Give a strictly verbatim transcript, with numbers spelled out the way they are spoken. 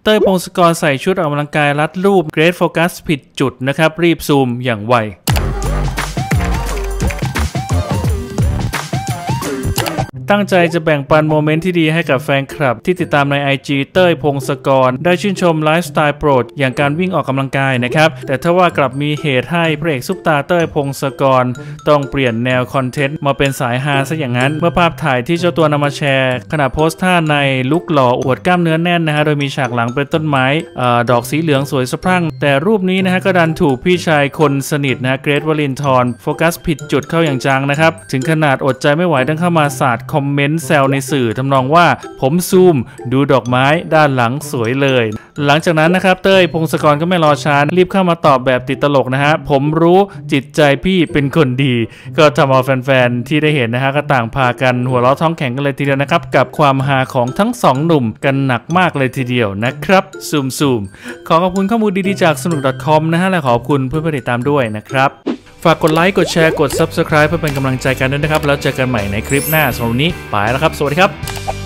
เต้ย พงศกรใส่ชุดออกกำลังกายรัดรูปเกรทโฟกัสผิดจุดนะครับรีบซูมอย่างไวตั้งใจจะแบ่งปันโมเมนต์ที่ดีให้กับแฟนคลับที่ติดตามใน ไอ จี เต้ย พงศกรได้ชื่นชมไลฟ์สไตล์โปรดอย่างการวิ่งออกกำลังกายนะครับแต่ถ้าว่ากลับมีเหตุให้พระเอกซุปตาเต้ย พงศกรต้องเปลี่ยนแนวคอนเทนต์มาเป็นสายฮาซะอย่างนั้นเมื่อภาพถ่ายที่เจ้าตัวนำมาแชร์ขณะโพสท่าในลุคหล่ออวดกล้ามเนื้อแน่นนะฮะโดยมีฉากหลังเป็นต้นไม้ดอกสีเหลืองสวยสะพรั่งแต่รูปนี้นะฮะก็ดันถูกพี่ชายคนสนิทนะเกรท วลินทร์โฟกัสผิดจุดเข้าอย่างจังนะครับถึงขนาดอดใจไม่ไหวต้องเข้ามาสาดคอมเมนต์แซวในสื่อทำนองว่าผมซูมดูดอกไม้ด้านหลังสวยเลยหลังจากนั้นนะครับเต้ย พงศกรก็ไม่รอช้ารีบเข้ามาตอบแบบติดตลกนะฮะผมรู้จิตใจพี่เป็นคนดีก็ทำเอาแฟนๆที่ได้เห็นนะฮะก็ต่างพากันหัวเราะท้องแข็งกันเลยทีเดียวนะครับกับความฮาของทั้งสองหนุ่มกันหนักมากเลยทีเดียวนะครับซูมซูมขอขอบคุณข้อมูลดีๆจากสนุก .com นะฮะและขอบคุณเพื่อนๆติดตามด้วยนะครับฝากกดไลค์กดแชร์กด ซับสไครบ์ เพื่อเป็นกำลังใจกันด้วยนะครับแล้วเจอกันใหม่ในคลิปหน้าสำหรับวันนี้ไปแล้วครับสวัสดีครับ